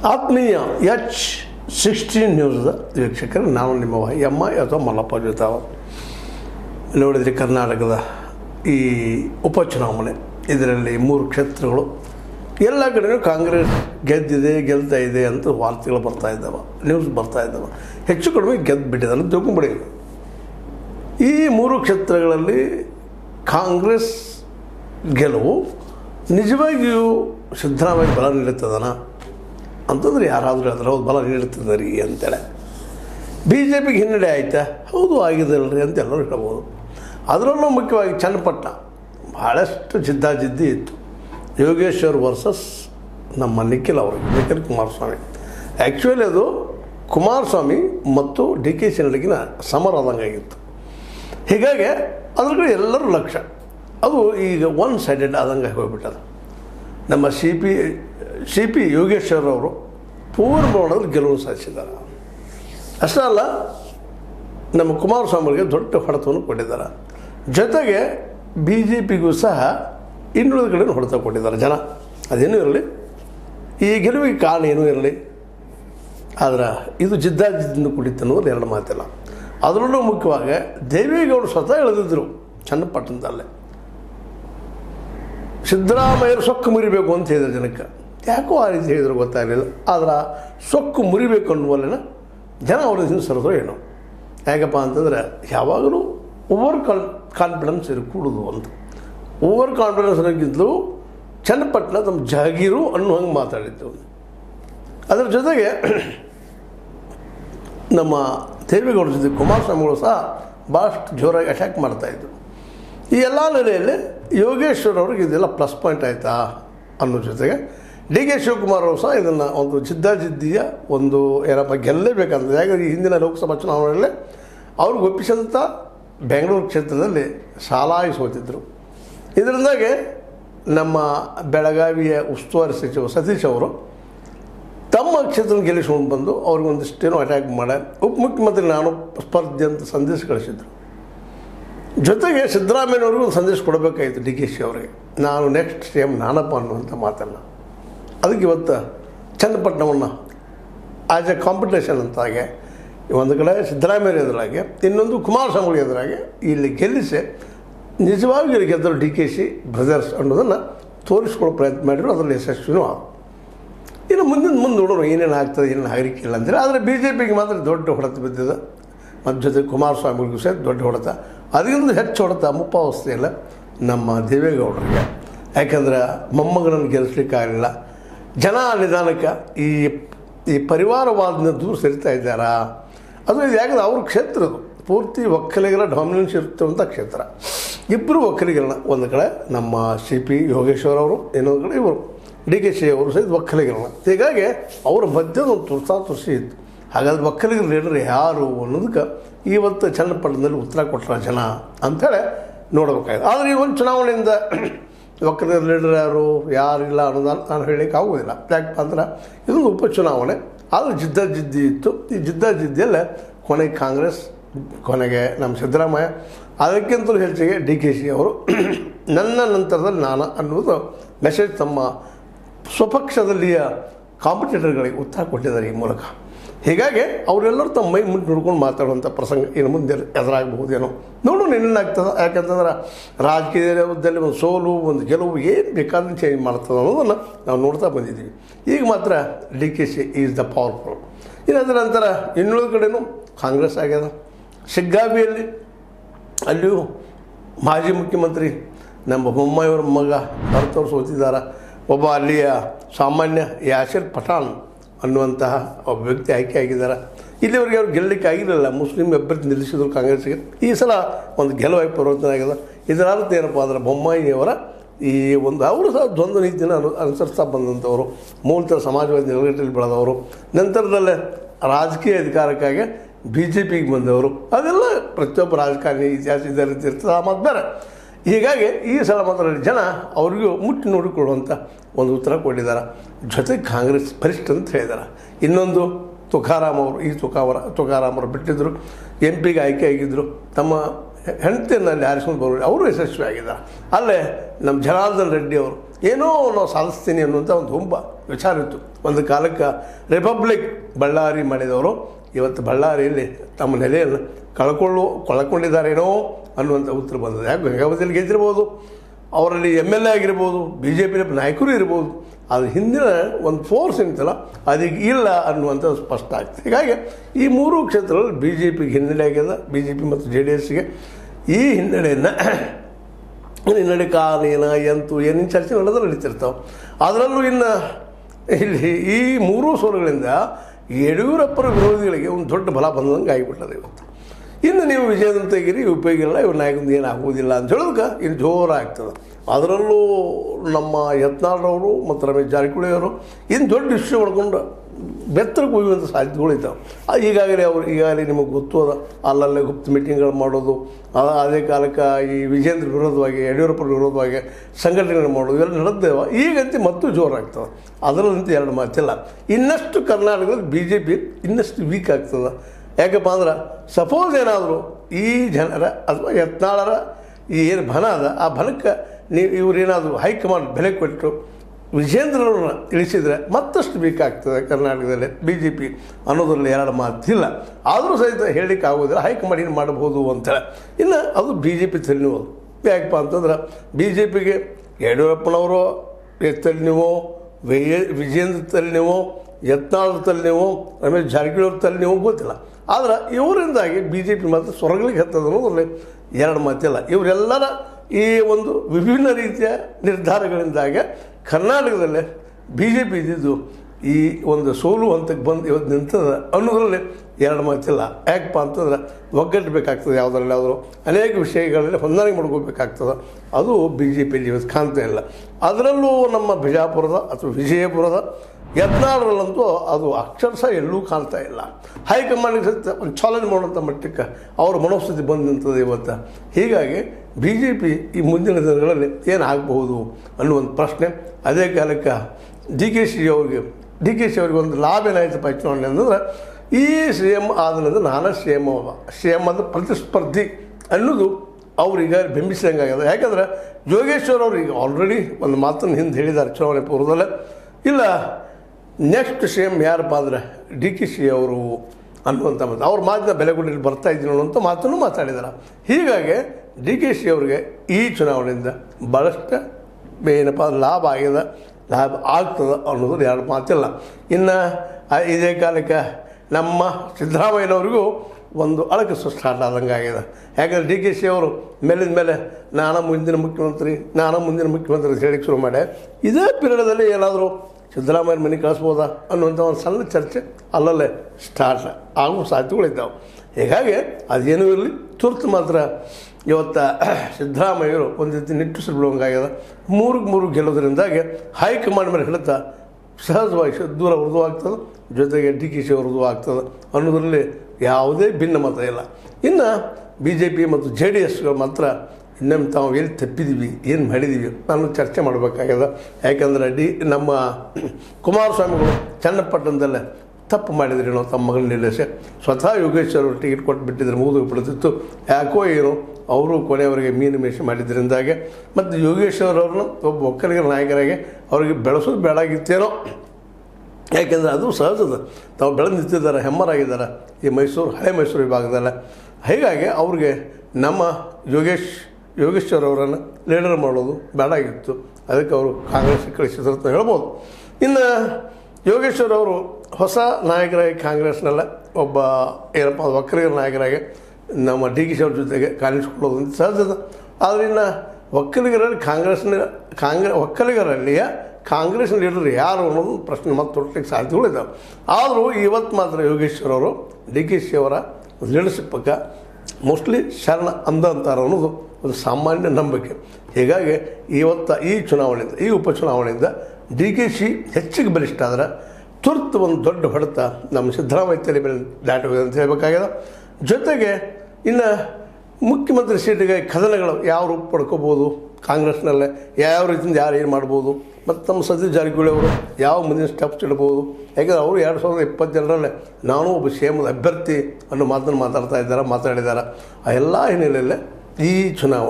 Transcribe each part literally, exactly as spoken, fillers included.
ಆತ್ಮೀಯ H sixteen ನ್ಯೂಸ್ದ ವೀಕ್ಷಕರು, ನಾನು ನಿಮ್ಮ ಎಮ್ಮ ಅಥವಾ ಮಲ್ಲಪ್ಪ ಜೊತಾವ. ನೋಡಿದರೆ ಕರ್ನಾಟಕದ ಈ ಉಪಚುನಾವಣೆ, ಇದರಲ್ಲಿ ಮೂರು ಕ್ಷೇತ್ರಗಳು ಎಲ್ಲ ಕಡೆಯೂ ಕಾಂಗ್ರೆಸ್ ಗೆದ್ದಿದೆ, ಗೆಲ್ತಾ ಇದೆ ಅಂತ ವಾರ್ತೆಗಳು ಬರ್ತಾ ಇದ್ದಾವೆ, ನ್ಯೂಸ್ ಬರ್ತಾ ಇದ್ದಾವೆ. ಹೆಚ್ಚು ಕಡಿಮೆ ಗೆದ್ದು ಬಿಟ್ಟಿದ್ದಾರೆ ಅಂತ ತಿಳ್ಕೊಂಬಿಡಿ. ಈ ಮೂರು ಕ್ಷೇತ್ರಗಳಲ್ಲಿ ಕಾಂಗ್ರೆಸ್ ಗೆಲುವು ನಿಜವಾಗಿಯೂ ಸಿದ್ದರಾಮಯ್ಯ ಬಲ ನೀಡುತ್ತದನ ಅಂತಂದ್ರೆ ಯಾರಾದರೂ ಹೇಳಿದ್ರೆ ಹೌದು ಬಲ ನೀಡುತ್ತದೆ ರೀ ಅಂತೇಳಿ. ಬಿ ಜೆ ಪಿಗೆ ಹಿನ್ನಡೆ ಆಯ್ತಾ? ಹೌದು ಆಗಿದೆಯಲ್ರಿ ಅಂತ ಎಲ್ಲರೂ ಹೇಳ್ಬೋದು. ಅದರಲ್ಲೂ ಮುಖ್ಯವಾಗಿ ಚನ್ನಪಟ್ಟಣ ಭಾಳಷ್ಟು ಜಿದ್ದಾಜಿದ್ದಿ ಇತ್ತು. ಯೋಗೇಶ್ವರ್ ವರ್ಸಸ್ ನಮ್ಮ ನಿಖಿಲ್ ಅವರಿಗೆ, ನಿಖಿಲ್ ಕುಮಾರಸ್ವಾಮಿ. ಆ್ಯಕ್ಚುಲಿ ಅದು ಕುಮಾರಸ್ವಾಮಿ ಮತ್ತು ಡಿ ಕೆ ಶಿ ನಡುವಿನ ಸಮರ ಆದಂಗಾಗಿತ್ತು. ಹೀಗಾಗಿ ಅದ್ರ ಕಡೆ ಎಲ್ಲರೂ ಲಕ್ಷ್ಯ. ಅದು ಈಗ ಒನ್ ಸೈಡೆಡ್ ಆದಂಗೆ ಹೋಗ್ಬಿಟ್ಟದ. ನಮ್ಮ C P C P Yogeshwar ಅವರು ಪೂರ್ವ ಪ್ರಮಾಣದಲ್ಲಿ ಗೆಲುವು ಸಾಧಿಸಿದ್ದಾರೆ. ಅಷ್ಟೇ ಅಲ್ಲ, ನಮ್ಮ ಕುಮಾರಸ್ವಾಮಿಗೆ ದೊಡ್ಡ ಹೊಡೆತವನ್ನು ಕೊಟ್ಟಿದ್ದಾರೆ. ಜೊತೆಗೆ ಬಿ ಜೆ ಪಿಗೂ ಸಹ ಇನ್ನುಳಿದ ಕಡೆ ಹೊಡೆತ ಕೊಟ್ಟಿದ್ದಾರೆ ಜನ. ಅದೇನೂ ಇರಲಿ, ಈ ಗೆಲುವಿಗೆ ಕಾರಣ ಏನೂ ಇರಲಿ, ಆದರೆ ಇದು ಜಿದ್ದಾಜಿದ್ದಿಂದ ಕುಡಿತು ಅನ್ನೋದು ಎರಡು ಮಾತಿಲ್ಲ. ಅದರಲ್ಲೂ ಮುಖ್ಯವಾಗಿ ದೇವೇಗೌಡರು ಸ್ವತಃ ಎಳೆದಿದ್ದರು ಚನ್ನಪಟ್ಟಣದಲ್ಲೇ. ಸಿದ್ದರಾಮಯ್ಯರು ಸೊಕ್ಕು ಮುರಿಬೇಕು ಅಂತ ಹೇಳಿದ್ರು ಜನಕ್ಕೆ. ಯಾಕೋ ಆ ರೀತಿ ಹೇಳಿದ್ರು ಗೊತ್ತಾಗಲಿಲ್ಲ. ಆದ್ರೆ ಸೊಕ್ಕು ಮುರಿಬೇಕು ಅನ್ನುವಲ್ಲಿನ ಜನ ಅವ್ರ ಹಿಂಸರಿದ್ರು ಏನೋ. ಯಾಕಪ್ಪ ಅಂತಂದರೆ ಯಾವಾಗಲೂ ಓವರ್ ಕಾನ್ ಕಾನ್ಫಿಡೆನ್ಸ್ ಇರು ಕೂಡುದು ಅಂತ. ಓವರ್ ಕಾನ್ಫಿಡೆನ್ಸ್ ಅನ್ನೋಕ್ಕಿಂತಲೂ ಚನ್ನಪಟ್ಟಣ ತಮ್ಮ ಜಾಗೀರು ಅನ್ನೋ ಹಂಗೆ ಮಾತಾಡಿದ್ದು. ಅದರ ಜೊತೆಗೆ ನಮ್ಮ ದೇವೇಗೌಡರ ಜೊತೆ ಕುಮಾರಸ್ವಾಮಿಗಳು ಸಹ ಭಾಳಷ್ಟು ಜೋರಾಗಿ ಅಟ್ಯಾಕ್ ಮಾಡ್ತಾಯಿದ್ರು. ಈ ಎಲ್ಲ ನೆಲೆಯಲ್ಲಿ ಯೋಗೇಶ್ವರ್ ಅವ್ರಿಗೆ ಇದೆಲ್ಲ ಪ್ಲಸ್ ಪಾಯಿಂಟ್ ಆಯಿತಾ ಅನ್ನೋ ಜೊತೆಗೆ ಡಿ ಕೆ ಶಿವಕುಮಾರ್ ಅವರು ಸಹ ಇದನ್ನು ಒಂದು ಜಿದ್ದಾಜಿದ್ದಿಯ ಒಂದು ಏನಪ್ಪ ಗೆಲ್ಲಲೇಬೇಕಂತ. ಯಾಕಂದರೆ ಈ ಹಿಂದಿನ ಲೋಕಸಭಾ ಚುನಾವಣೆಯಲ್ಲೇ ಅವ್ರಿಗೆ ಒಪ್ಪಿಸಿದಂಥ ಬೆಂಗಳೂರು ಕ್ಷೇತ್ರದಲ್ಲಿ ಸಾಲಾಗಿ ಸೋತಿದ್ದರು. ಇದರಿಂದಾಗಿ ನಮ್ಮ ಬೆಳಗಾವಿಯ ಉಸ್ತುವಾರಿ ಸಚಿವ ಸತೀಶ್ ಅವರು ತಮ್ಮ ಕ್ಷೇತ್ರ ಗೆಲ್ಲಿಸ್ಕೊಂಡು ಬಂದು ಅವ್ರಿಗೆ ಒಂದಿಷ್ಟೇನೋ ಅಟ್ಯಾಕ್ ಮಾಡಿ ಉಪಮುಖ್ಯಮಂತ್ರಿ ನಾನು ಸ್ಪರ್ಧೆ ಅಂತ ಸಂದೇಶ ಕಳಿಸಿದ್ರು. ಜೊತೆಗೆ ಸಿದ್ದರಾಮಯ್ಯವ್ರಿಗೂ ಒಂದು ಸಂದೇಶ ಕೊಡಬೇಕಾಯಿತು ಡಿ ಕೆ ಶಿ ಅವರಿಗೆ, ನಾನು ನೆಕ್ಸ್ಟ್ ಸಿ ಎಮ್ ನಾನಪ್ಪ ಅನ್ನುವಂಥ ಮಾತನ್ನು. ಅದಕ್ಕೆ ಇವತ್ತು ಚನ್ನಪಟ್ಟಣವನ್ನು ಆ್ಯಸ್ ಎ ಕಾಂಪಿಟೇಷನ್ ಅಂತಾಗೆ ಒಂದು ಕಡೆ ಸಿದ್ದರಾಮಯ್ಯ ಎದುರಾಗೆ, ಇನ್ನೊಂದು ಕುಮಾರಸ್ವಾಮಿ ಎದುರಾಗೆ ಇಲ್ಲಿ ಗೆಲ್ಲಿಸಿ ನಿಜವಾಗಿ ಇಲ್ಲಿ ಗೆದ್ದರು ಡಿ ಕೆ ಶಿ ಬ್ರದರ್ಸ್ ಅನ್ನೋದನ್ನು ತೋರಿಸ್ಕೊಳ್ಳೋ ಪ್ರಯತ್ನ ಮಾಡಿದ್ರು. ಅದರಲ್ಲಿ ಯಶಸ್ವಿನೂ ಆಗ. ಇನ್ನು ಮುಂದಿನ ಮುಂದೆ ನೋಡೋಣ ಏನೇನು ಆಗ್ತದೆ, ಏನೇನು ಆಗಲಿಕ್ಕೆ ಇಲ್ಲ ಅಂತಾರೆ. ಆದರೆ ಬಿ ಜೆ ಪಿಗೆ ಮಾತ್ರ ದೊಡ್ಡ ಹೊಡೆತ ಬಿದ್ದಿದೆ. ಮತ್ತು ಜೊತೆ ಕುಮಾರಸ್ವಾಮಿಗಳಿಗೂ ಸಹ ದೊಡ್ಡ ಹೊಡೆತ, ಅದಕ್ಕಿಂತ ಹೆಚ್ಚು ಹೊಡೆತ ಮುಪ್ಪಾವಸ್ಥೆಯಲ್ಲ ನಮ್ಮ ದೇವೇಗೌಡರಿಗೆ. ಯಾಕಂದ್ರೆ ಮೊಮ್ಮಗನನ್ನು ಗೆಲ್ಲಿಸ್ಲಿಕ್ಕಾಗಲಿಲ್ಲ. ಜನ ನಿಧಾನಕ್ಕೆ ಈ ಈ ಪರಿವಾರವಾದನ ದೂರ ಸರಿತಾ ಇದ್ದಾರಾ? ಅದು ಇದು ಯಾಕಂದ್ರೆ ಅವ್ರ ಕ್ಷೇತ್ರದು ಪೂರ್ತಿ ಒಕ್ಕಲಿಗರ ಡಾಮಿನೆನ್ಸ್ ಇರುತ್ತಂಥ ಕ್ಷೇತ್ರ. ಇಬ್ಬರು ಒಕ್ಕಲಿಗರನ್ನ, ಒಂದು ಕಡೆ ನಮ್ಮ ಸಿ ಪಿ ಯೋಗೇಶ್ವರ್ ಅವರು, ಇನ್ನೊಂದು ಕಡೆ ಇವರು ಡಿ ಕೆ ಶಿ ಅವರು ಸಹಿತ ಒಕ್ಕಲಿಗರನ್ನ. ಹೀಗಾಗಿ ಅವರ ಮಧ್ಯದ ಒಂದು ತುರ್ತಾ ತುರ್ಸಿ ಇತ್ತು. ಹಾಗಾದ್ರೆ ಒಕ್ಕಲಿಗರ ಲೀಡರ್ ಯಾರು ಅನ್ನೋದಕ್ಕೆ ಇವತ್ತು ಚನ್ನಪಟ್ಟಣದಲ್ಲಿ ಉತ್ತರ ಕೊಟ್ಟರ ಜನ ಅಂಥೇಳಿ ನೋಡಬೇಕಾಗಿದೆ. ಆದರೆ ಈ ಒಂದು ಚುನಾವಣೆಯಿಂದ ಒಕ್ಕಲಿಗರ ಲೀಡರ್ ಯಾರು ಯಾರಿಲ್ಲ ಅನ್ನೋದನ್ನು ನಾನು ಹೇಳಲಿಕ್ಕೆ ಆಗೋದಿಲ್ಲ. ಯಾಕಪ್ಪ ಅಂದ್ರೆ ಇದೊಂದು ಉಪಚುನಾವಣೆ, ಆದರೆ ಜಿದ್ದಾಜಿದ್ದಿ ಇತ್ತು. ಈ ಜಿದ್ದಾಜಿದ್ದಿಯಲ್ಲೇ ಕೊನೆಗೆ ಕಾಂಗ್ರೆಸ್, ಕೊನೆಗೆ ನಮ್ಮ ಸಿದ್ದರಾಮಯ್ಯ, ಅದಕ್ಕಿಂತಲೂ ಹೆಚ್ಚಿಗೆ ಡಿ ಕೆ ಶಿ ಅವರು ನನ್ನ ನಂತರದಲ್ಲಿ ನಾನು ಅನ್ನೋದು ಮೆಸೇಜ್ ತಮ್ಮ ಸ್ವಪಕ್ಷದಲ್ಲಿಯ ಕಾಂಪಿಟೇಟರ್ಗಳಿಗೆ ಉತ್ತರ ಕೊಟ್ಟಿದ್ದಾರೆ ಈ ಮೂಲಕ. ಹೀಗಾಗಿ ಅವರೆಲ್ಲರೂ ತಮ್ಮ ಮೈ ಮುಂದೆ ನೋಡ್ಕೊಂಡು ಮಾತಾಡುವಂಥ ಪ್ರಸಂಗ ಇನ್ನು ಮುಂದೆ ಎದುರಾಗಬಹುದೇನೋ ನೋಡೋಣ ಏನೇನಾಗ್ತದೆ. ಯಾಕಂತಂದ್ರೆ ರಾಜಕೀಯದಲ್ಲಿ ಒಂದು ಸೋಲು ಒಂದು ಗೆಲುವು ಏನು ಬೇಕಾದ್ರೂ ಚೇಂಜ್ ಮಾಡ್ತದೆ ಅನ್ನೋದನ್ನು ನಾವು ನೋಡ್ತಾ ಬಂದಿದ್ದೀವಿ. ಈಗ ಮಾತ್ರ D K Shi is the powerful. ಇನ್ನು ಅದರ ನಂತರ ಇನ್ನುಳಿದ ಕಡೆಯೂ ಕಾಂಗ್ರೆಸ್ ಆಗ್ಯದ. ಶಿಗ್ಗಾವಿಯಲ್ಲಿ ಅಲ್ಲಿಯೂ ಮಾಜಿ ಮುಖ್ಯಮಂತ್ರಿ ನಮ್ಮ ಬೊಮ್ಮಾಯಿಯವರ ಮಗ ಭರತವ್ರು ಸೋತಿದ್ದಾರೆ. ಒಬ್ಬ ಅಲ್ಲಿಯ ಸಾಮಾನ್ಯ ಯಾಸಿರ್ ಪಠಾಣ್ ಅನ್ನುವಂತಹ ಒಬ್ಬ ವ್ಯಕ್ತಿ ಆಯ್ಕೆ ಆಗಿದ್ದಾರೆ. ಇಲ್ಲಿವರೆಗೆ ಅವ್ರು ಗೆಲ್ಲಲಿಕ್ಕೆ ಆಗಿರಲಿಲ್ಲ. ಮುಸ್ಲಿಂ ಅಭ್ಯರ್ಥಿ ನಿಲ್ಲಿಸಿದ್ರು ಕಾಂಗ್ರೆಸ್ಗೆ. ಈ ಸಲ ಒಂದು ಗೆಲುವಾಗಿ ಪರಿವರ್ತನೆ ಆಗಿದೆ. ಇದರ ಅರ್ಥ ಏನಪ್ಪ ಅಂದರೆ ಬೊಮ್ಮಾಯಿಯವರ ಈ ಒಂದು ಅವರು ಸಹ ದ್ವಂದ್ವ ನೀತಿಯನ್ನು ಅನು ಅನುಸರಿಸ್ತಾ ಬಂದಂಥವರು, ಮೂಲತಃ ಸಮಾಜವಾದಿ ನೆಲೆಗಟ್ಟಲ್ಲಿ ಬೆಳೆದವರು, ನಂತರದಲ್ಲೇ ರಾಜಕೀಯ ಅಧಿಕಾರಕ್ಕಾಗಿ ಬಿ ಜೆ ಪಿಗೆ ಬಂದವರು. ಅದೆಲ್ಲ ಪ್ರತಿಯೊಬ್ಬ ರಾಜಕಾರಣಿ ಇತಿಹಾಸ ಇದೇ ರೀತಿ ಇರ್ತದೆ, ಆ ಮಾತು ಬೇರೆ. ಹೀಗಾಗಿ ಈ ಸಲ ಮಾತ್ರ ಜನ ಅವ್ರಿಗೂ ಮುಟ್ಟಿ ನೋಡಿಕೊಳ್ಳುವಂಥ ಒಂದು ಉತ್ತರ ಕೊಟ್ಟಿದ್ದಾರೆ. ಜೊತೆಗೆ ಕಾಂಗ್ರೆಸ್ ಬಲಿಷ್ಠ ಅಂತ ಹೇಳಿದ್ದಾರೆ. ಇನ್ನೊಂದು ತುಕಾರಾಮ್ ಅವರು, ಈ ತುಕಾವರ ತುಕಾರಾಮ್ ಅವರು ಬಿಟ್ಟಿದ್ದರು, ಎಂ ಪಿಗೆ ಆಯ್ಕೆ ಆಗಿದ್ದರು. ತಮ್ಮ ಹೆಂಡತಿಯನ್ನು ಅಲ್ಲಿ ಆರಿಸ್ಕೊಂಡು ಬರೋರು ಅವರು ಯಶಸ್ವಿ ಆಗಿದ್ದಾರೆ. ಅಲ್ಲೇ ನಮ್ಮ ಜನಾರ್ದನ್ ರೆಡ್ಡಿ ಅವರು ಏನೋ ನಾವು ಸಾಧಿಸ್ತೀನಿ ಅನ್ನುವಂಥ ಒಂದು ಹುಂಬ ವಿಚಾರ ಇತ್ತು. ಒಂದು ಕಾಲಕ್ಕೆ ರಿಪಬ್ಲಿಕ್ ಬಳ್ಳಾರಿ ಮಾಡಿದವರು ಇವತ್ತು ಬಳ್ಳಾರಿಯಲ್ಲಿ ತಮ್ಮ ನೆಲೆಯನ್ನು ಕಳ್ಕೊಳ್ಳು ಕಳ್ಕೊಂಡಿದ್ದಾರೇನೋ ಅನ್ನುವಂಥ ಉತ್ತರ ಬಂದಿದೆ. ಯಾಕೆ ಗಂಗಾವತಿಯಲ್ಲಿ ಗೆದ್ದಿರ್ಬೋದು, ಅವರಲ್ಲಿ ಎಮ್ ಎಲ್ ಎ ಆಗಿರ್ಬೋದು, ಬಿ ಜೆ ಪಿ ನಾಯಕರು ಇರ್ಬೋದು, ಅದ್ರ ಹಿಂದಿನ ಒಂದು ಫೋರ್ಸ್ ಎಂತಲ್ಲ ಅದಕ್ಕೆ ಇಲ್ಲ ಅನ್ನುವಂಥದ್ದು ಸ್ಪಷ್ಟ ಆಗ್ತದೆ. ಹೀಗಾಗಿ ಈ ಮೂರು ಕ್ಷೇತ್ರಗಳಲ್ಲಿ ಬಿ ಜೆ ಪಿಗೆ ಹಿನ್ನಡೆ ಆಗ್ಯದ, ಬಿ ಜೆ ಪಿ ಮತ್ತು ಜೆ ಡಿ ಎಸ್ಗೆ. ಈ ಹಿನ್ನಡೆಯನ್ನು ಹಿನ್ನಡೆ ಕಾಲೇನ ಎಂತು ಏನೇನು ಚರ್ಚೆ ನಡೆದ್ರೆ ನಡೀತಿರ್ತಾವೆ. ಅದರಲ್ಲೂ ಇನ್ನು ಇಲ್ಲಿ ಈ ಮೂರೂ ಸೋಲುಗಳಿಂದ ಯಡಿಯೂರಪ್ಪರ ವಿರೋಧಿಗಳಿಗೆ ಒಂದು ದೊಡ್ಡ ಬಲ ಬಂದಂಗೆ ಆಗಿಬಿಟ್ಟದೆ ಇವತ್ತು. ಇನ್ನು ನೀವು ವಿಜಯೇಂದ್ರ ತೆಗೀರಿ ಉಪಯೋಗಿಲ್ಲ, ಇವ್ರ ನಾಯಕಂದು ಏನು ಆಗುವುದಿಲ್ಲ ಅಂತ ಹೇಳೋದಕ್ಕೆ ಇನ್ನು ಜೋರಾಗ್ತದೆ. ಅದರಲ್ಲೂ ನಮ್ಮ ಯತ್ನಾಳರವರು ಮತ್ತು ರಮೇಶ್ ಜಾರಕಿಹೊಳಿ ಅವರು ಇನ್ನು ದೊಡ್ಡ ಇಶ್ಯೂ ಮಾಡ್ಕೊಂಡು ಬೆತ್ತರಕ್ಕೆ ಹೋಗುವಂಥ ಸಾಧ್ಯತೆಗಳಿದ್ದಾವೆ. ಈಗಾಗಲೇ ಅವರು ಈಗಾಗಲೇ ನಿಮಗೆ ಗೊತ್ತು ಅದ, ಅಲ್ಲಲ್ಲೇ ಗುಪ್ತ ಮೀಟಿಂಗ್ಗಳು ಮಾಡೋದು, ಅದೇ ಕಾಲಕ್ಕೆ ಈ ವಿಜೇಂದ್ರ ವಿರೋಧವಾಗಿ ಯಡಿಯೂರಪ್ಪರ ವಿರೋಧವಾಗಿ ಸಂಘಟನೆಗಳು ಮಾಡೋದು ಇವೆಲ್ಲ ನಡೆದೇವ. ಈಗಂತೂ ಮತ್ತೂ ಜೋರಾಗ್ತದೆ, ಅದರಲ್ಲಂತೂ ಎರಡು ಮಾತಿಲ್ಲ. ಇನ್ನಷ್ಟು ಕರ್ನಾಟಕದಲ್ಲಿ ಬಿ ಜೆ ಪಿ ಇನ್ನಷ್ಟು ವೀಕ್ ಆಗ್ತದೆ. ಯಾಕಪ್ಪ ಅಂದ್ರೆ ಸಪೋಸ್ ಏನಾದರೂ ಈ ಜನರ ಅಥವಾ ಯತ್ನಾಳರ ಈ ಏನು ಬನ ಅದ ಆ ಬನಕ್ಕೆ ನೀವು ಇವರೇನಾದರೂ ಹೈಕಮಾಂಡ್ ಬೆಲೆ ಕೊಟ್ಟು ವಿಜೇಂದ್ರವ್ರನ್ನ ಇಳಿಸಿದರೆ ಮತ್ತಷ್ಟು ಬೇಕಾಗ್ತದೆ ಕರ್ನಾಟಕದಲ್ಲಿ ಬಿ ಜೆ ಪಿ ಅನ್ನೋದ್ರಲ್ಲಿ ಎರಡು ಮಾತಿಲ್ಲ. ಆದರೂ ಸಹಿತ ಹೇಳಲಿಕ್ಕೆ ಆಗೋದಿಲ್ಲ, ಹೈಕಮಾಂಡ್ ಏನು ಮಾಡಬಹುದು ಅಂತೇಳಿ. ಇನ್ನು ಅದು ಬಿ ಜೆ ಪಿ ತಲೆನೋವು. ಯಾಕಪ್ಪ ಅಂತಂದ್ರೆ ಬಿ ಜೆ ಪಿಗೆ ಯಡಿಯೂರಪ್ಪನವರು ತಲೆನೋವು, ವಿಜಯ ವಿಜೇಂದ್ರ ತಲೆನೋವು, ಯತ್ನಾಳ್ ತಲೆನೋವು, ರಮೇಶ್ ಜಾರಕಿಹೊಳಿ ಅವ್ರ ತಲೆನೋವು ಗೊತ್ತಿಲ್ಲ. ಆದ್ರೆ ಇವರಿಂದಾಗಿ ಬಿ ಜೆ ಪಿ ಮತ್ತು ಸ್ವರ್ಗಲಿಗೆ ಹತ್ತದ ಅನ್ನೋದ್ರಲ್ಲಿ ಎರಡು ಮಾತಿಲ್ಲ. ಇವರೆಲ್ಲರ ಈ ಒಂದು ವಿಭಿನ್ನ ರೀತಿಯ ನಿರ್ಧಾರಗಳಿಂದಾಗಿ ಕರ್ನಾಟಕದಲ್ಲೇ ಬಿ ಜೆ ಪಿ ಇದ್ದಿದ್ದು ಈ ಒಂದು ಸೋಲು ಹಂತಕ್ಕೆ ಬಂದು ಇವತ್ತು ನಿಂತದ ಅನ್ನೋದ್ರಲ್ಲಿ ಎರಡು ಮಾತಿಲ್ಲ. ಯಾಕಪ್ಪ ಅಂತಂದ್ರೆ ಒಗ್ಗಟ್ಟಬೇಕಾಗ್ತದೆ, ಯಾವುದರಲ್ಲಿ ಯಾವುದಾದ್ರು ಅನೇಕ ವಿಷಯಗಳಲ್ಲಿ ಹೊಂದಾಣಿಕೆ ಮಾಡ್ಕೋಬೇಕಾಗ್ತದೆ. ಅದು ಬಿ ಜೆ ಪಿಯಲ್ಲಿ ಇವತ್ತು ಕಾಣ್ತಾ ಇಲ್ಲ. ಅದರಲ್ಲೂ ನಮ್ಮ ಬಿಜಾಪುರದ ಅಥವಾ ವಿಜಯಪುರದ ಯತ್ನಾಳರಲ್ಲಂತೂ ಅದು ಅಕ್ಷರಶಃ ಎಲ್ಲೂ ಕಾಣ್ತಾ ಇಲ್ಲ. ಹೈಕಮಾಂಡ್ಗೆ ಸಹಿತ ಒಂದು ಚಾಲೆಂಜ್ ಮಾಡುವಂಥ ಮಟ್ಟಕ್ಕೆ ಅವ್ರ ಮನೋಸ್ಥಿತಿ ಬಂದು ನಿಂತದೆ ಇವತ್ತು. ಹೀಗಾಗಿ ಬಿ ಜೆ ಪಿ ಈ ಮುಂದಿನ ದಿನಗಳಲ್ಲಿ ಏನಾಗಬಹುದು ಅನ್ನುವಂಥ ಪ್ರಶ್ನೆ. ಅದೇ ಕಾಲಕ್ಕೆ ಡಿ ಕೆ ಶಿ ಅವ್ರಿಗೆ ಡಿ ಕೆ ಶಿ ಅವ್ರಿಗೆ ಒಂದು ಲಾಭ ಏನಾಯ್ತಪ್ಪ ಚುನಾವಣೆ ಅಂತಂದ್ರೆ ಈ ಸಿ ಎಮ್ ಆದನಂದ್ರೆ ನಾನೇ ಸಿ ಎಮ್ ಅವ ಸಿ ಎಮ್ ಅಂದ್ರೆ ಪ್ರತಿಸ್ಪರ್ಧಿ ಅನ್ನೋದು ಅವ್ರಿಗೆ ಬಿಂಬಿಸಿದಂಗೆ ಆಗ್ಯದ. ಯಾಕಂದ್ರೆ ಯೋಗೇಶ್ವರ್ ಅವರು ಈಗ ಆಲ್ರೆಡಿ ಒಂದು ಮಾತನ್ನು ಹಿಂದೆ ಹೇಳಿದ್ದಾರೆ ಚುನಾವಣೆ ಪೂರ್ವದಲ್ಲೇ, ಇಲ್ಲ ನೆಕ್ಸ್ಟ್ ಸಿ ಎಮ್ ಯಾರಪ್ಪ ಅಂದರೆ ಡಿ ಕೆ ಶಿ ಅವರು ಅನ್ನುವಂಥ ಮಾತು, ಅವ್ರ ಮಾತಿನ ಬೆಲೆ ಕೊಟ್ಟು ಬರ್ತಾ ಇದ್ದೀನಿ ಅನ್ನುವಂಥ ಮಾತನ್ನು ಮಾತಾಡಿದ್ದಾರೆ. ಹೀಗಾಗಿ ಡಿ ಕೆ ಶಿ ಅವರಿಗೆ ಈ ಚುನಾವಣೆಯಿಂದ ಭಾಳಷ್ಟು ಏನಪ್ಪ ಲಾಭ ಆಗ್ಯದ, ಲಾಭ ಆಗ್ತದೆ ಅನ್ನೋದು ಎರಡು ಮಾತಿಲ್ಲ. ಇನ್ನು ಇದೇ ಕಾಲಕ್ಕೆ ನಮ್ಮ ಸಿದ್ದರಾಮಯ್ಯನವ್ರಿಗೂ ಒಂದು ಅಳಕಸು ಸ್ಟಾರ್ಟ್ ಆದಂಗೆ ಆಗಿದೆ. ಯಾಕಂದರೆ ಡಿ ಕೆ ಶಿ ಅವರು ಮೇಲಿನ ಮೇಲೆ ನಾನು ಮುಂದಿನ ಮುಖ್ಯಮಂತ್ರಿ ನಾನು ಮುಂದಿನ ಮುಖ್ಯಮಂತ್ರಿ ಅಂತ ಹೇಳಿಕ್ಕೆ ಶುರು ಮಾಡಿ ಇದೇ ಪೀರಿಯಡಲ್ಲಿ ಏನಾದರೂ ಸಿದ್ದರಾಮಯ್ಯನ ಮನೆ ಕಳಿಸ್ಬೋದಾ ಅನ್ನುವಂಥ ಒಂದು ಸಣ್ಣ ಚರ್ಚೆ ಅಲ್ಲಲ್ಲೇ ಸ್ಟಾರ್ಟ್ ಆಗುವ ಸಾಧ್ಯತೆಗಳಿದ್ದಾವೆ. ಹೀಗಾಗಿ ಅದೇನೂ ಇರಲಿ, ತುರ್ತು ಮಾತ್ರ ಇವತ್ತು ಸಿದ್ದರಾಮಯ್ಯರು ಒಂದು ರೀತಿ ನಿಟ್ಟುಸಿರು ಬಿಡುವಂಗಾಗ್ಯದ. ಮೂರಿಗೆ ಮೂರು ಗೆಲ್ಲೋದ್ರಿಂದಾಗಿ ಹೈಕಮಾಂಡ್ ಮೇಲೆ ಹಿಡಿತ ಸಹಜವಾಗಿ ದೂರ ವೃದ್ಧವಾಗ್ತದೆ, ಜೊತೆಗೆ ಡಿ ಕೆ ಶಿ ವೃದ್ಧ ಆಗ್ತದೆ ಅನ್ನೋದರಲ್ಲಿ ಯಾವುದೇ ಭಿನ್ನ ಮತ ಇಲ್ಲ. ಇನ್ನು ಬಿ ಜೆ ಪಿ ಮತ್ತು ಜೆ ಡಿ ಎಸ್ಗಳು ಮಾತ್ರ ಇನ್ನೊಮ್ಮೆ ತಾವು ಎಲ್ಲಿ ತಪ್ಪಿದ್ದೀವಿ, ಏನು ಮಾಡಿದ್ದೀವಿ ನಾನು ಚರ್ಚೆ ಮಾಡಬೇಕಾಗ್ಯದ. ಯಾಕಂದರೆ ಡಿ ನಮ್ಮ ಕುಮಾರಸ್ವಾಮಿಗಳು ಚನ್ನಪಟ್ಟಣದಲ್ಲೇ ತಪ್ಪು ಮಾಡಿದ್ರಿ ನಾವು ತಮ್ಮ ಮಗಳ ನಿಲ್ಲಿಸಿ ಸ್ವತಃ ಯೋಗೇಶ್ವರ್ ಅವರು ಟಿಕೆಟ್ ಕೊಟ್ಟು ಬಿಟ್ಟಿದ್ರೆ ಮುಗಿದು ಬಿಡ್ತಿತ್ತು. ಯಾಕೋ ಏನು ಅವರು ಕೊನೆಯವರೆಗೆ ಮೀನು ಮೇಷ ಮಾಡಿದ್ರಿಂದಾಗೆ ಮತ್ತು ಯೋಗೇಶ್ವರ್ ಅವ್ರನ್ನ ಒಬ್ಬ ಒಕ್ಕಲಿಗರ ನಾಯಕರಾಗಿ ಅವರಿಗೆ ಬೆಳೆಸೋದು ಬೇಡಾಗಿತ್ತೇನೋ. ಯಾಕೆಂದರೆ ಅದು ಸಹಜದ, ತಾವು ಬೆಳೆದು ನಿಂತಿದ್ದಾರೆ, ಹೆಮ್ಮರಾಗಿದ್ದಾರೆ ಈ ಮೈಸೂರು ಹಳೆ ಮೈಸೂರು ವಿಭಾಗದಲ್ಲ. ಹೀಗಾಗಿ ಅವ್ರಿಗೆ ನಮ್ಮ ಯೋಗೇಶ್ ಯೋಗೇಶ್ವರ್ ಅವರನ್ನು ಲೀಡರ್ ಮಾಡೋದು ಬೇಡಾಗಿತ್ತು, ಅದಕ್ಕೆ ಅವರು ಕಾಂಗ್ರೆಸ್ಗೆ ಕಳಿಸಿದ್ರು ಅಂತ ಹೇಳ್ಬೋದು. ಇನ್ನು ಯೋಗೇಶ್ವರ್ ಅವರು ಹೊಸ ನಾಯಕರಾಗಿ ಕಾಂಗ್ರೆಸ್ನೆಲ್ಲ ಒಬ್ಬ ಏನಪ್ಪ ಒಕ್ಕಲಿಗರ ನಾಯಕರಾಗಿ ನಮ್ಮ ಡಿ ಕೆ ಶಿ ಅವ್ರ ಜೊತೆಗೆ ಕಾಣಿಸ್ಕೊಳ್ಳೋದು ಅಂತ ಸಹಜದ. ಆದರೆ ಇನ್ನು ಒಕ್ಕಲಿಗರಲ್ಲಿ ಕಾಂಗ್ರೆಸ್ನ ಕಾಂಗ್ರೆ ಒಕ್ಕಲಿಗರಲ್ಲಿಯ ಕಾಂಗ್ರೆಸ್ ಲೀಡರ್ ಯಾರು ಅನ್ನೋದು ಪ್ರಶ್ನೆ ಮತ್ತೆ ತೊಟ್ಟಲಿಕ್ಕೆ ಸಾಧ್ಯತೆಗಳಿದ್ದಾವೆ. ಆದರೂ ಇವತ್ತು ಮಾತ್ರ ಯೋಗೇಶ್ವರ್ ಅವರು ಡಿ ಕೆ ಶಿ ಅವರ ಲೀಡರ್ಶಿಪ್ಪಕ್ಕೆ ಮೋಸ್ಟ್ಲಿ ಶರಣ ಅಂದ ಅಂತಾರೆ ಅನ್ನೋದು ಒಂದು ಸಾಮಾನ್ಯ ನಂಬಿಕೆ. ಹೀಗಾಗಿ ಇವತ್ತು ಈ ಚುನಾವಣೆಯಿಂದ ಈ ಉಪಚುನಾವಣೆಯಿಂದ ಡಿ ಕೆ ಶಿ ಹೆಚ್ಚಿಗೆ ಬಲಿಷ್ಠ ಆದರೆ ತುರ್ತು ಒಂದು ದೊಡ್ಡ ಹೊಡೆತ ನಮ್ಮ ಸಿದ್ದರಾಮಯ್ಯ ತಲೆ ಮೇಲೆ ದಾಟಿ ಹೋಗಿದೆ ಅಂತ ಹೇಳಬೇಕಾಗ್ಯದ. ಜೊತೆಗೆ ಇನ್ನು ಮುಖ್ಯಮಂತ್ರಿ ಸೀಟಿಗೆ ಕದನಗಳು ಯಾವ ರೂಪ ಪಡ್ಕೋಬೋದು ಕಾಂಗ್ರೆಸ್ನಲ್ಲೇ, ಯಾವ ರೀತಿಯಿಂದ ಯಾರು ಏನು ಮಾಡ್ಬೋದು, ಮತ್ತು ನಮ್ಮ ಸತೀಶ್ ಜಾರಕಿಹೊಳಿ ಅವರು ಯಾವ ಮುಂದಿನ ಸ್ಟೆಪ್ಸ್ ಇಡ್ಬೋದು. ಯಾಕಂದರೆ ಅವರು ಎರಡು ಸಾವಿರದ ಇಪ್ಪತ್ತೆರಡರಲ್ಲೇ ನಾನು ಒಬ್ಬ ಸಿ ಎಮ್ ಅಭ್ಯರ್ಥಿ ಅನ್ನೋ ಮಾತನ್ನು ಮಾತಾಡ್ತಾ ಇದ್ದಾರೆ ಮಾತಾಡಿದ್ದಾರೆ. ಆ ಎಲ್ಲ ಹಿನ್ನೆಲೆಯಲ್ಲೇ ಈ ಚುನಾವಣೆ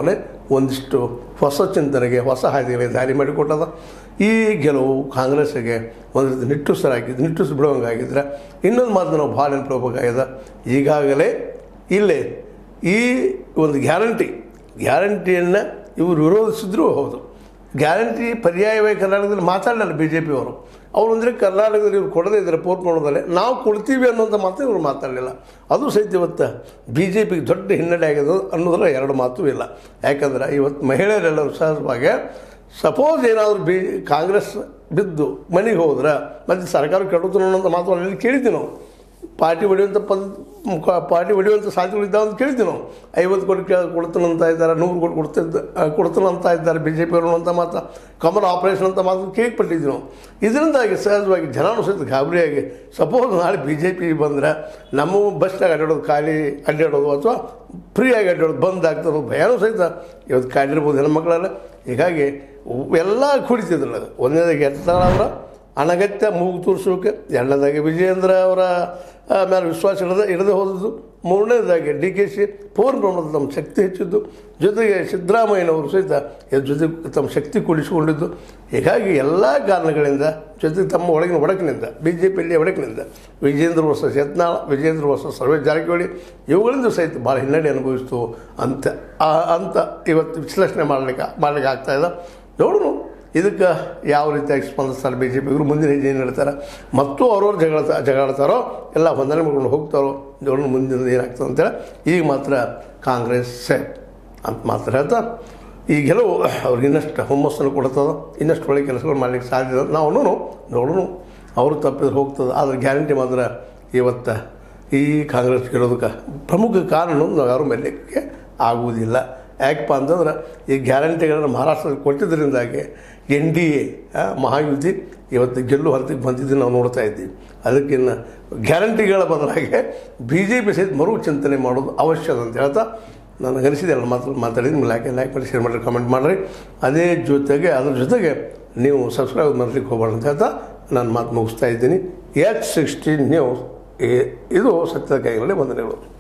ಒಂದಿಷ್ಟು ಹೊಸ ಚಿಂತನೆಗೆ ಹೊಸ ಹಾದಿಗಳಿಗೆ ದಾರಿ ಮಾಡಿಕೊಟ್ಟದ. ಈ ಗೆಲುವು ಕಾಂಗ್ರೆಸ್ಸಿಗೆ ಒಂದು ರೀತಿ ನಿಟ್ಟುಸಿರಾಗಿದ್ದು ನಿಟ್ಟುಸಿ ಬಿಡುವಂಗಾಗಿದ್ದರೆ ಇನ್ನೊಂದು ಮಾತು ನಾವು ಭಾಳ ನೆನಪಿಡಬೇಕಾಗಿದೆ. ಈಗಾಗಲೇ ಇಲ್ಲೇ ಈ ಒಂದು ಗ್ಯಾರಂಟಿ ಗ್ಯಾರಂಟಿಯನ್ನು ಇವರು ವಿರೋಧಿಸಿದ್ರೂ ಹೌದು, ಗ್ಯಾರಂಟಿ ಪರ್ಯಾಯವಾಗಿ ಕರ್ನಾಟಕದಲ್ಲಿ ಮಾತಾಡಲಿಲ್ಲ ಬಿ ಜೆ ಪಿಯವರು. ಅವರು ಅಂದರೆ ಕರ್ನಾಟಕದಲ್ಲಿ ಇವ್ರು ಕೊಡದೇ ಇದ್ದಾರೆ ಪೋರ್ಟ್ ಮಾಡೋದಲ್ಲೇ ನಾವು ಕೊಡ್ತೀವಿ ಅನ್ನೋಂಥ ಮಾತು ಇವರು ಮಾತಾಡಲಿಲ್ಲ. ಅದು ಸಹಿತ ಇವತ್ತು ಬಿ ಜೆ ಪಿಗೆ ದೊಡ್ಡ ಹಿನ್ನಡೆ ಆಗಿದೆ ಅನ್ನೋದ್ರ ಎರಡು ಮಾತೂ ಇಲ್ಲ. ಯಾಕಂದ್ರೆ ಇವತ್ತು ಮಹಿಳೆಯರೆಲ್ಲರೂ ಸಹಜವಾಗಿ ಸಪೋಸ್ ಏನಾದರೂ ಬಿ ಕಾಂಗ್ರೆಸ್ ಬಿದ್ದು ಮನೆಗೆ ಹೋದ್ರೆ ಮತ್ತು ಸರ್ಕಾರ ಕೆಡುತ್ತೆ ಅನ್ನೋಂಥ ಮಾತು ಅಲ್ಲಿ ಕೇಳಿದ್ವಿ ನಾವು. ಪಾರ್ಟಿ ಹೊಡೆಯುವಂಥ ಪದ ಪಾರ್ಟಿ ಹೊಡೆಯುವಂಥ ಸಾಧ್ಯತೆಗಳಿದ್ದಾವೆ ಅಂತ ಕೇಳಿದ್ವಿ ನಾವು. ಐವತ್ತು ಕೋಟಿ ಕೊಡ್ತಾನಂತ ಇದ್ದಾರೆ, ನೂರು ಕೋಟಿ ಕೊಡ್ತಿದ್ದ ಕೊಡ್ತಾನಂತ ಇದ್ದಾರೆ ಬಿ ಜೆ ಪಿಯವರು ಅಂತ ಮಾತ್ರ ಕಮಲ್ ಆಪರೇಷನ್ ಅಂತ ಮಾತ್ರ ಕೇಳ್ಪಟ್ಟಿದ್ವಿ ನಾವು. ಇದರಿಂದಾಗಿ ಸಹಜವಾಗಿ ಜನರು ಸಹಿತ ಗಾಬರಿಯಾಗಿ ಸಪೋಸ್ ನಾಳೆ ಬಿ ಜೆ ಪಿ ಬಂದರೆ ನಮ್ಮ ಬಸ್ನಾಗ ಅಡ್ಡಾಡೋದು ಖಾಲಿ ಅಡ್ಡಾಡೋದು ಅಥವಾ ಫ್ರೀಯಾಗಿ ಅಡ್ಡಾಡೋದು ಬಂದ್ ಆಗ್ತದೆ ಭಯನೂ ಸಹಿತ ಇವತ್ತು ಕಾಡಿರ್ಬೋದು ಹೆಣ್ಮಕ್ಳೆಲ್ಲ. ಹೀಗಾಗಿ ಎಲ್ಲ ಕುಡಿತಿದ್ರಲ್ಲ. ಒಂದನೇದಾಗಿ ಎತ್ತಾಳವರ ಅನಗತ್ಯ ಮೂಗು ತೋರಿಸೋಕೆ, ಎರಡನೇದಾಗಿ ವಿಜಯೇಂದ್ರ ಅವರ ಮೇಲೆ ವಿಶ್ವಾಸ ಇಡದೆ ಇಡದೆ ಹೋದದ್ದು, ಮೂರನೇದಾಗಿ ಡಿ ಕೆ ಶಿ ಪೂರ್ಣ ಪ್ರಮಾಣದ ತಮ್ಮ ಶಕ್ತಿ ಹೆಚ್ಚಿದ್ದು, ಜೊತೆಗೆ ಸಿದ್ದರಾಮಯ್ಯನವರು ಸಹಿತ ಇದ್ರ ಜೊತೆ ತಮ್ಮ ಶಕ್ತಿ ಕೂಡಿಸಿಕೊಂಡಿದ್ದು. ಹೀಗಾಗಿ ಎಲ್ಲ ಕಾರಣಗಳಿಂದ ಜೊತೆಗೆ ತಮ್ಮ ಒಳಗಿನ ಒಡಕಿನಿಂದ ಬಿ ಜೆ ಪಿಯಲ್ಲಿ ಒಡಕಿನಿಂದ ವಿಜೇಂದ್ರ ವರ್ಸಸ್ ಯತ್ನಾಳ, ವಿಜೇಂದ್ರ ವರ್ಸಸ್ ಸರ್ವೇಶ್ ಜಾರಕಿಹೊಳಿ ಇವುಗಳಿಂದ ಸಹಿತ ಭಾಳ ಹಿನ್ನಡೆ ಅನುಭವಿಸ್ತು ಅಂತ ಅಂತ ಇವತ್ತು ವಿಶ್ಲೇಷಣೆ ಮಾಡಲಿಕ್ಕೆ ಮಾಡಲಿಕ್ಕೆ ಆಗ್ತಾಯಿದೆ. ನೋಡೋಣ ಇದಕ್ಕೆ ಯಾವ ರೀತಿಯಾಗಿ ಸ್ಪಂದಿಸ್ತಾರೆ ಬಿ ಜೆ ಪಿ, ಇವರು ಮುಂದಿನ ಹೆಜ್ಜೆ ಏನು ಹೇಳ್ತಾರೆ, ಮತ್ತು ಅವ್ರವ್ರು ಜಗಳ ಜಗಳಾಡ್ತಾರೋ ಎಲ್ಲ ಹೊಂದಾಣೆ ಮಾಡ್ಕೊಂಡು ಹೋಗ್ತಾರೋ, ನೋಡೋಣ ಮುಂದಿನ ಏನಾಗ್ತದೆ ಅಂತೇಳಿ. ಈಗ ಮಾತ್ರ ಕಾಂಗ್ರೆಸ್ ಸೆಟ್ ಅಂತ ಮಾತ್ರ ಹೇಳ್ತಾ ಈ ಗೆಲುವು ಅವ್ರಿಗೆ ಇನ್ನಷ್ಟು ಹುಮ್ಮಸ್ಸನ್ನು ಕೊಡ್ತದೆ, ಇನ್ನಷ್ಟು ಒಳ್ಳೆ ಕೆಲಸಗಳು ಮಾಡಲಿಕ್ಕೆ ಸಾಧ್ಯ. ನಾವು ನೋಡೋಣ ಅವರು ತಪ್ಪಿದ್ರೆ ಹೋಗ್ತದೆ. ಆದರೆ ಗ್ಯಾರಂಟಿ ಮಾತ್ರ ಇವತ್ತು ಈ ಕಾಂಗ್ರೆಸ್ ಗೆಲ್ಲೋದಕ್ಕೆ ಪ್ರಮುಖ ಕಾರಣ ನಾವು ಯಾರು ಮೇಲಕ್ಕೆ ಆಗುವುದಿಲ್ಲ. ಯಾಕಪ್ಪ ಅಂತಂದ್ರೆ ಈ ಗ್ಯಾರಂಟಿಗಳನ್ನು ಮಹಾರಾಷ್ಟ್ರದಲ್ಲಿ ಕೊಟ್ಟಿದ್ದರಿಂದಾಗಿ ಎನ್ ಡಿ ಎ ಮಹಾಯುತಿ ಇವತ್ತು ಗೆಲ್ಲು ಹೊರತಿಗೆ ಬಂದಿದ್ದು ನಾವು ನೋಡ್ತಾ ಇದ್ದೀವಿ. ಅದಕ್ಕಿನ್ನು ಗ್ಯಾರಂಟಿಗಳ ಬದಲಾಗಿ ಬಿ ಜೆ ಪಿ ಸಹಿತ ಮರು ಚಿಂತನೆ ಮಾಡೋದು ಅವಶ್ಯಕ ಅಂತ ಹೇಳ್ತಾ ನನಗನಿಸಿದೆ ಎಲ್ಲ ಮಾತು ಮಾತಾಡಿದ್ದು. ಲೈಕ್ ಲೈಕ್ ಮಾಡಿ ಶೇರ್ ಮಾಡಿರಿ, ಕಮೆಂಟ್ ಮಾಡಿರಿ. ಅದೇ ಜೊತೆಗೆ ಅದ್ರ ಜೊತೆಗೆ ನೀವು ಸಬ್ಸ್ಕ್ರೈಬ್ ಮಾಡಲಿಕ್ಕೆ ಹೋಗ್ಬಾರ್ದು ಅಂತ ಹೇಳ್ತಾ ನಾನು ಮಾತು ಮುಗಿಸ್ತಾ ಇದ್ದೀನಿ. ಎಚ್ ಸಿಕ್ಸ್ಟೀನ್ ನ್ಯೂಸ್ ಇದು ಸತ್ಯದ ಕೈಗಳಲ್ಲಿ ವಂದನೆಗಳು.